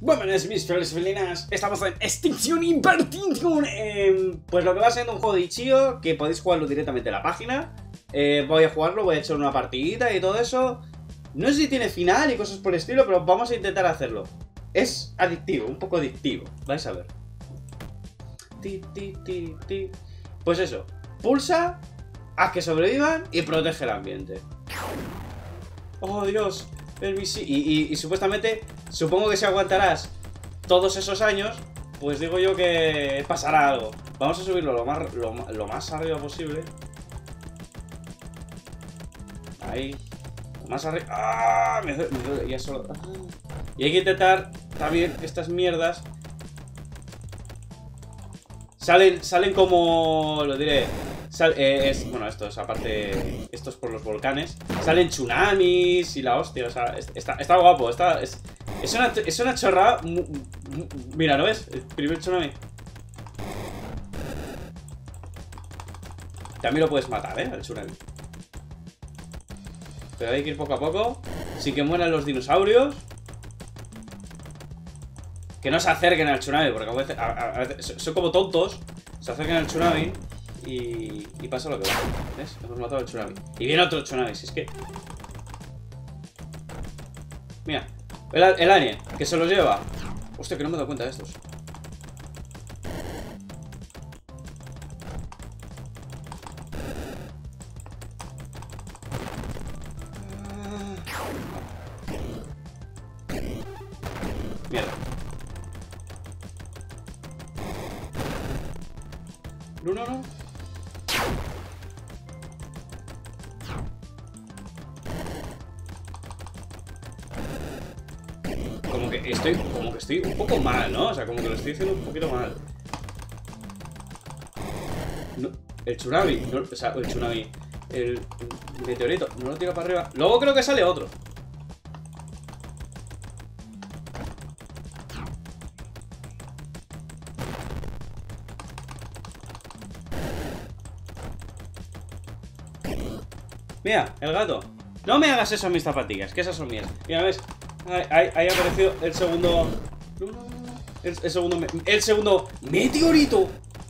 Buenas mis fieles felinas, estamos en Extinction Impertinction. Pues lo que va siendo un juego de Itch.io, que podéis jugarlo directamente en la página. Voy a jugarlo, voy a echar una partidita y todo eso. No sé si tiene final y cosas por el estilo, pero vamos a intentar hacerlo. Es adictivo, un poco adictivo, vais a ver. Pues eso, pulsa, haz que sobrevivan y protege el ambiente. Oh Dios, el misil. Y supuestamente, supongo que si aguantarás todos esos años, pues digo yo que pasará algo. Vamos a subirlo lo más arriba posible. Ahí. Lo más arriba. ¡Ah! Me duele. Ya solo. ¡Ah! Y hay que intentar también estas mierdas. Salen como. Lo diré. Bueno, estos, aparte. Estos por los volcanes. Salen tsunamis y la hostia. O sea, está guapo. Es una chorrada. Mira, ¿no ves? El primer tsunami. También lo puedes matar, ¿eh? El tsunami. Pero hay que ir poco a poco. Sin que mueran los dinosaurios. Que no se acerquen al tsunami, porque a veces son como tontos. Se acercan al tsunami y pasa lo que va. ¿Ves? Hemos matado al tsunami. Y viene otro tsunami, si es que... Mira, el alien, que se los lleva. Hostia, que no me he dado cuenta de estos. Mierda. No. Como que estoy un poco mal, ¿no? O sea, como que lo estoy haciendo un poquito mal. No, el tsunami, no, o sea, el tsunami, el meteorito, no lo tira para arriba. Luego creo que sale otro. Mira, el gato. No me hagas eso a mis zapatillas, que esas son mías. Mira, ¿ves? Ahí ha aparecido el segundo... El segundo meteorito.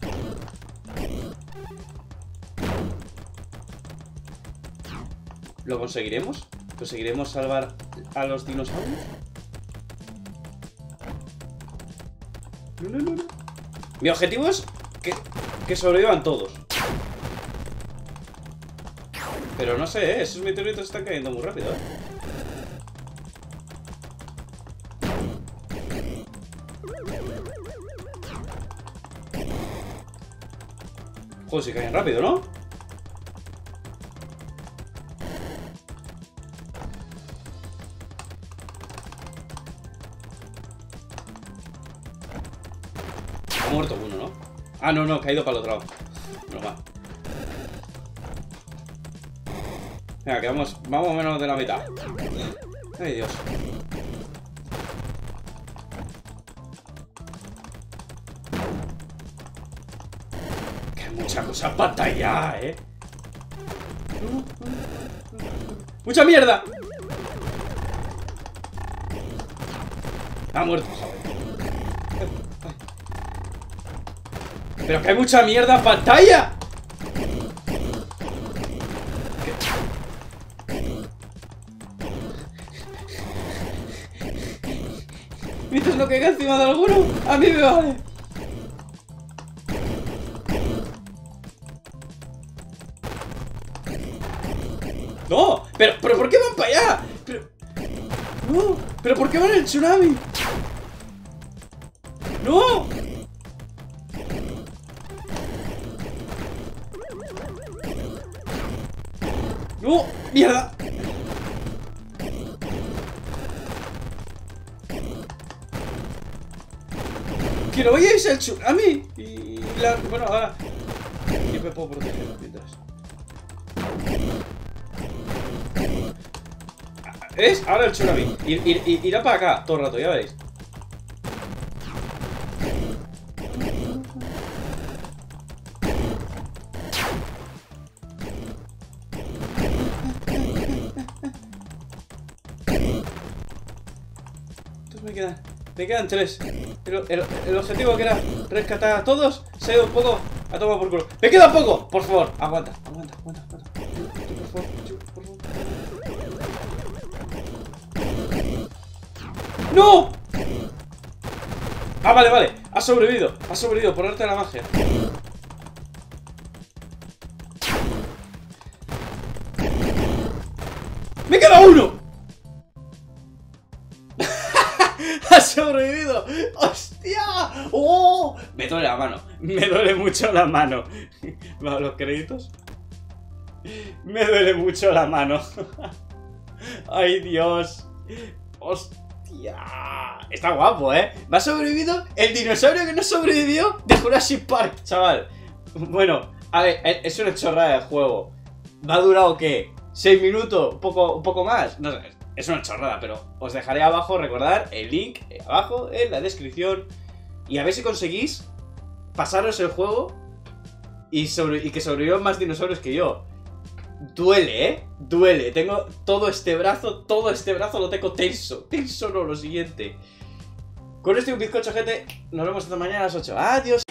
¿Lo conseguiremos? ¿Conseguiremos salvar a los dinosaurios? No. Mi objetivo es que sobrevivan todos. Pero no sé, esos meteoritos están cayendo muy rápido, Joder, si caen rápido, ¿no? Ha muerto uno, ¿no? Ah, no, ha caído para el otro lado. Bueno, va. Venga, que vamos menos de la mitad. Ay, Dios. Que hay mucha cosa en pantalla, ¡Mucha mierda! Ha muerto, joder. Pero que hay mucha mierda en pantalla. Mientras no caiga encima de alguno, a mí me vale. ¡No! ¿Pero por qué van para allá? ¡No! ¿Pero por qué van en el tsunami? ¡No! ¡No! ¡Mierda! ¡Que no vayáis al tsunami! Bueno, ahora... Yo me puedo proteger mientras... ¿Ves? Ahora el tsunami. Irá para acá todo el rato, ya veréis. Entonces me quedan Me quedan 3. El objetivo que era rescatar a todos se ha ido un poco a tomar por culo. ¡Me queda poco! Por favor, aguanta. Por favor. ¡No! Ah, vale. Has sobrevivido por arte de la magia. ¡Me queda uno! ¡Has sobrevivido! ¡Hostia! ¡Oh! Me duele la mano. Me duele mucho la mano. ¿Vamos los créditos? Me duele mucho la mano. ¡Ay, Dios! ¡Hostia! Está guapo, ¿eh? Me ha sobrevivido el dinosaurio que no sobrevivió de Jurassic Park, chaval. Bueno, a ver, es una chorrada de juego. ¿Me ha durado qué? ¿6 minutos? ¿Un poco más? No sé, es una chorrada, pero os dejaré abajo, recordar, el link abajo en la descripción. Y a ver si conseguís pasaros el juego y que sobrevivan más dinosaurios que yo. Duele, ¿eh? Duele. Tengo todo este brazo lo tengo tenso. Tenso no, lo siguiente. Con esto y un bizcocho, gente. Nos vemos esta mañana a las 8. Adiós.